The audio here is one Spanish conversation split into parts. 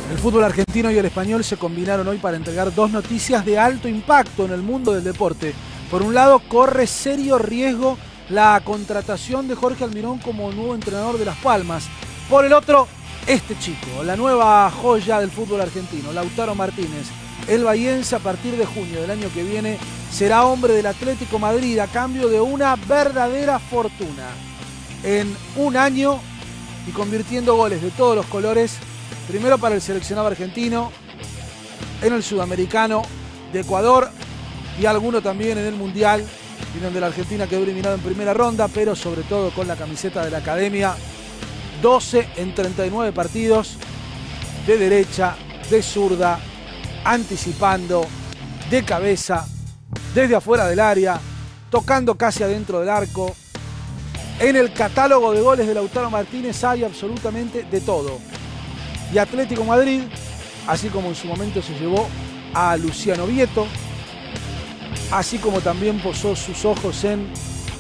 El fútbol argentino y el español se combinaron hoy para entregar dos noticias de alto impacto en el mundo del deporte. Por un lado, corre serio riesgo la contratación de Jorge Almirón como nuevo entrenador de Las Palmas. Por el otro, este chico, la nueva joya del fútbol argentino, Lautaro Martínez. El bahiense, a partir de junio del año que viene, será hombre del Atlético Madrid a cambio de una verdadera fortuna. En un año y convirtiendo goles de todos los colores, primero para el seleccionado argentino, en el sudamericano de Ecuador y alguno también en el Mundial, y donde la Argentina quedó eliminada en primera ronda, pero sobre todo con la camiseta de la Academia. 12 en 39 partidos, de derecha, de zurda, anticipando, de cabeza, desde afuera del área, tocando casi adentro del arco. En el catálogo de goles de Lautaro Martínez hay absolutamente de todo. Y Atlético Madrid, así como en su momento se llevó a Luciano Vieto, así como también posó sus ojos en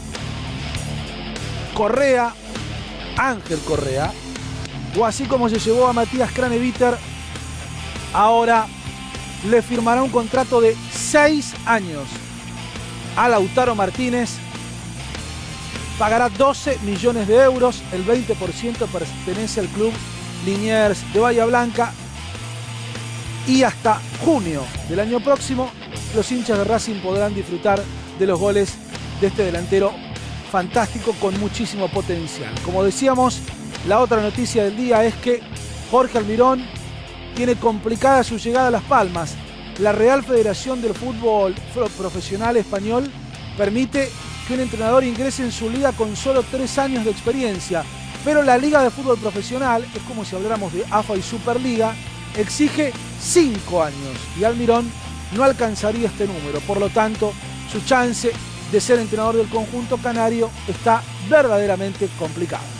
Correa, Ángel Correa, o así como se llevó a Matías Craneviter, ahora le firmará un contrato de 6 años a Lautaro Martínez. Pagará 12 millones de euros, el 20% pertenece al club Liniers de Bahía Blanca, y hasta junio del año próximo los hinchas de Racing podrán disfrutar de los goles de este delantero fantástico con muchísimo potencial. Como decíamos, la otra noticia del día es que Jorge Almirón tiene complicada su llegada a Las Palmas. La Real Federación del Fútbol Profesional Español permite que un entrenador ingrese en su liga con solo 3 años de experiencia, pero la Liga de Fútbol Profesional, es como si habláramos de AFA y Superliga, exige 5 años y Almirón no alcanzaría este número. Por lo tanto, su chance de ser entrenador del conjunto canario está verdaderamente complicado.